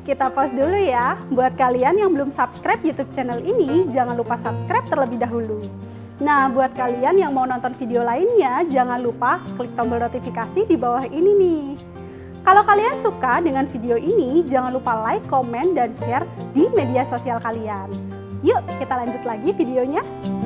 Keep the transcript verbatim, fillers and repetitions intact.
kita pause dulu ya. Buat kalian yang belum subscribe YouTube channel ini, jangan lupa subscribe terlebih dahulu. Nah, buat kalian yang mau nonton video lainnya, jangan lupa klik tombol notifikasi di bawah ini nih. Kalau kalian suka dengan video ini, jangan lupa like, komen, dan share di media sosial kalian. Yuk, kita lanjut lagi videonya.